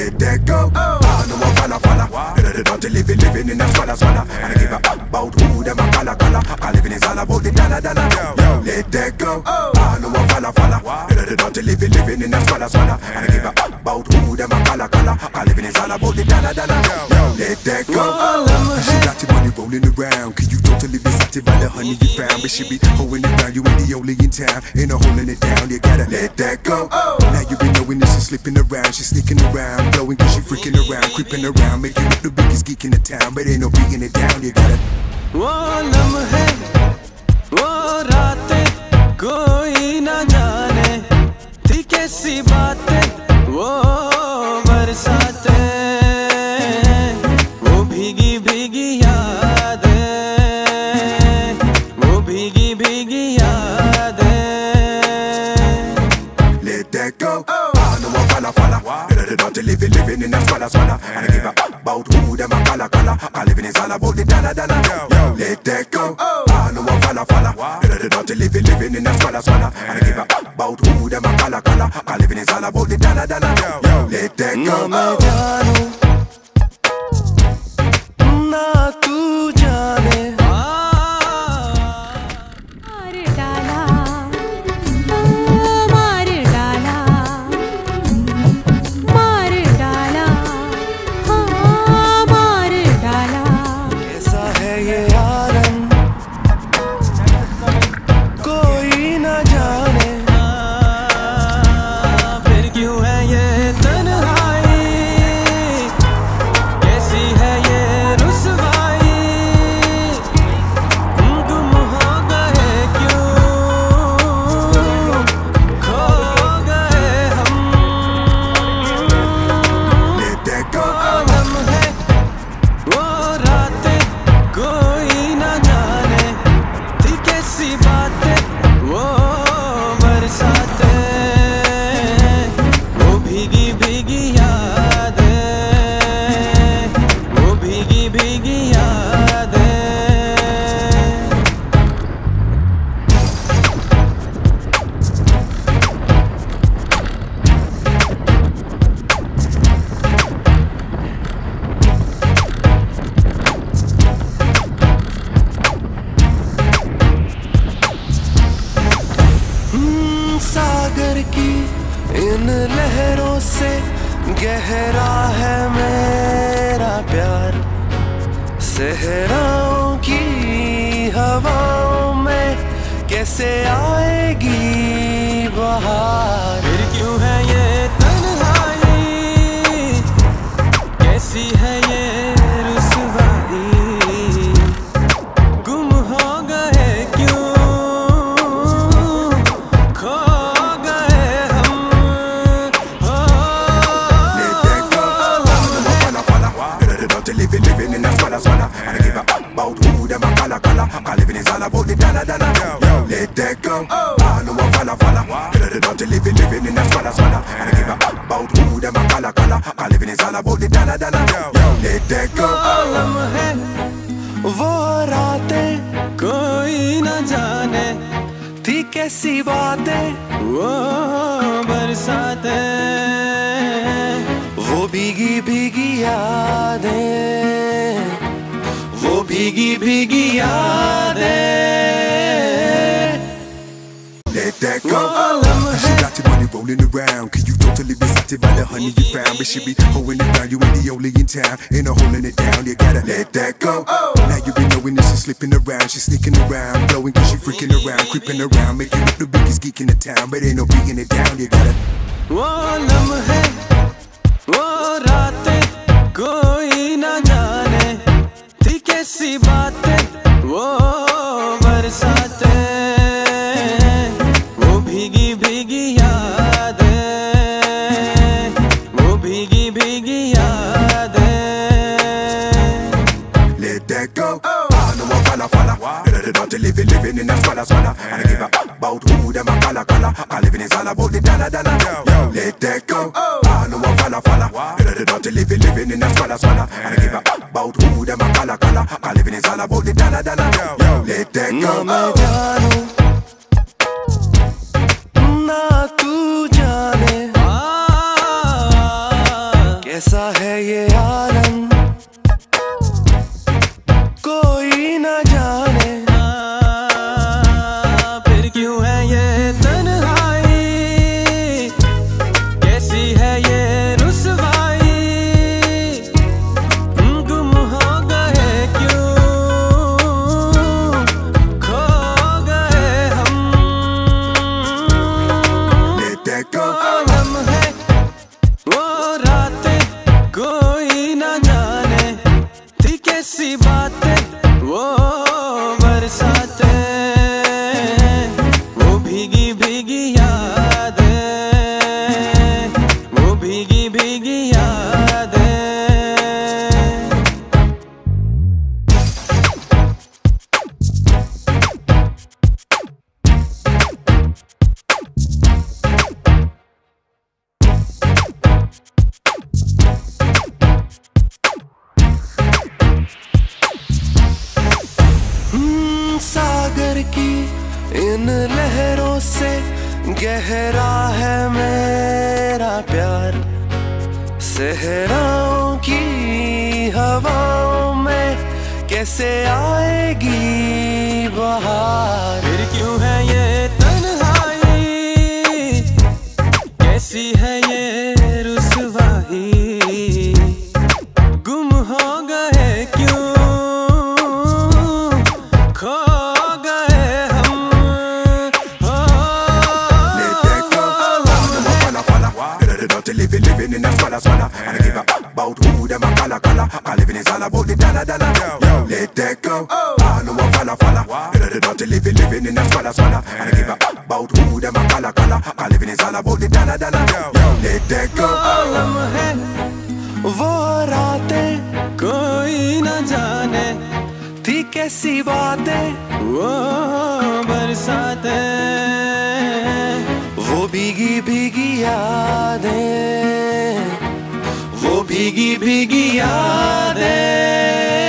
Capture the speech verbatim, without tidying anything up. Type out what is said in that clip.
let that go. I know I falla falla, better don't living living in a swalla swalla. And I give a about who them a calla calla. I living is all about the dana dana. Let that go. I know I falla falla, better don't living living in a swalla swalla. And I give a about who them a calla calla. I living is all about the dana dana. Let that go. She got your money rolling around. Can you totally be satisfied by the honey you found? But she be holding it down. You ain't the only in town. Ain't no holding it down. You gotta let that go. Now you been knowing this is slipping around. She's sneaking around, blowing cause she freaking around, creeping around, making up the biggest geek in the town. But ain't no beating it down. You gotta. वो लम्हे, वो रातें कोई ना जाने थी कैसी बातें, वो बरसातें, वो भीगी भीगी यादें, वो भीगी भीगी यादें. Let that go. I know I falla falla, better don't living living in a swalla swalla. And I give a about who them a calla calla. I living is all about the dana dana. Let that go. I know I falla falla, better don't living living in a swalla swalla. And I give a about who them a calla calla. I living is all about the dana dana. Let that go. ना मैं जानूं, ना तू जाने. इन लहरों से गहरा है मेरा प्यार, सहराओं की हवाओं में कैसे आएगी बहार. फिर क्यों है ये तन्हाई, कैसी है ये रुसवाई, गुम हो गए क्यों, खो गए हम. Living, living in a swalla swalla. And I give a about who them a calla calla. I living is all about the dana dana. Let that go. I know I falla falla, better don't living, living in a swalla swalla. And I give a about who them a calla calla. I living is all about the dana dana. Let that go. लम्हे, वो रातें कोई न जाने थी कैसी बातें, वो बरसातें, वो भीगी भीगी यादें, वो भीगी भीगी यादें. Let that go. She got your money rolling around. Can you totally be satisfied by the honey you found? But she be holding it down. You ain't the only in town. Ain't no holding it down. You gotta let that go. Now you been knowing this is slipping around. She's sneaking around, blowing cause she freaking around, creeping around, making up the biggest geek in the town. But ain't no beating it down. You gotta. वो लम्हे, वो रातें कोई न जाने थी कैसी बातें, वो बरसातें, वो भीगी भीगी यादें, वो भीगी भीगी यादें. Let that go. I know I falla falla, better don't living, living in a swalla swalla. And I give a about who them a calla calla. I living is all about the dana dana. Let that go. I know I falla falla, better don't living, living in a swalla swalla. And I give a about who them a calla calla. I living is all about the dana dana. Let that go. ना मैं जानूं, ना तू जाने. भीगी भीगी यादें। सागर की इन लहरों से गहरा है मेरा प्यार, सहराओं की हवाओं में कैसे आएगी बहार। फिर क्यों है ये तन्हाई, कैसी है ये रुसवाई, गुम हो गए क्यों, खो गए हम। Living, living in a swalla swalla, and I give a fuck about who them a calla calla. I living is all about the dollar dollar. Yo, let that go. I know a falla falla. Dirty living, living in a swalla swalla, and I give a fuck about who them a calla calla. I living is all about the dollar dollar. Yo, let that go. लम्हे वो रातें कोई न जाने थी कैसी बातें, वो बरसातें, वो भीगी भीगी यादें, वो भीगी भीगी यादें।